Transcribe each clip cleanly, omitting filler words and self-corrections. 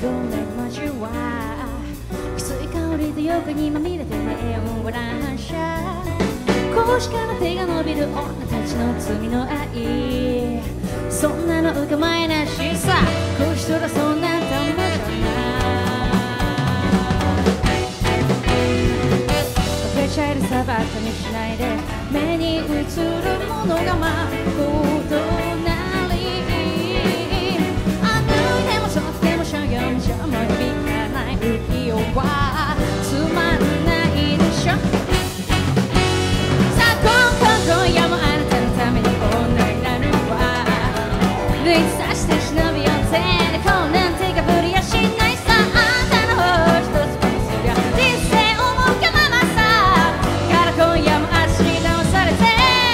色めく街はきつい香りと欲にまみれてネオンは乱射腰から手が伸びる女たちの罪の愛そんなのお構いなしさこうしたらそんなたまじゃないチャイルさばかにしないで目に映るものがまことなりあのでもそってもしょうよんじゃもう響かない浮世はつまんないでしょさあ今夜もあなたのために女になるわルイさして忍び寄せでこうなんてかぶりやしないさあんたの方一つもすりゃ人生思うがままさから今夜も足に直されて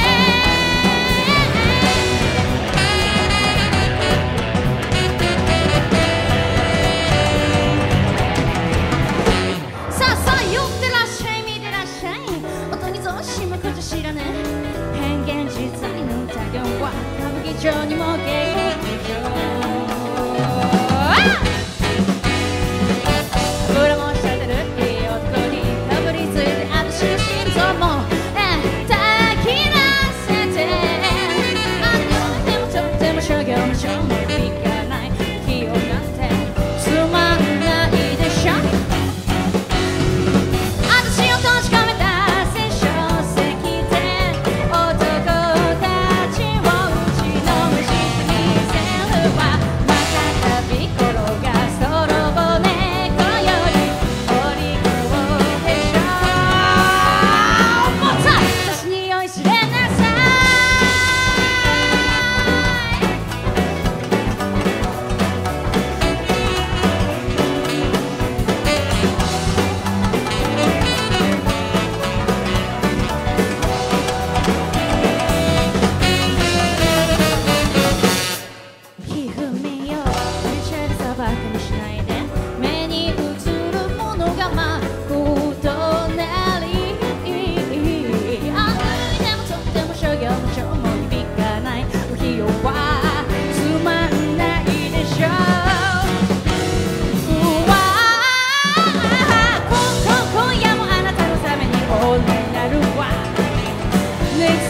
さあさあ寄ってらっしゃい見てらっしゃい音に増しむこと知らねえ変幻自在の歌業は歌舞伎町にも芸劇場油もしちゃってるいい男にかぶりついて私の心臓も炊き出せてあのでもとっても商業の証も響かない気をなんてつまんないでしょ私を閉じ込めた戦書石で男たちを打ちのめしてみせるわまたたび転がす泥棒猫よりお利口でしょもっと私に酔いしれなさいひふみよチャイルさばかにしないで目に映るものがまことなりあのでもとっても商業の情も響かない浮世はつまんないでしょうわ今夜もあなたのために女になるわね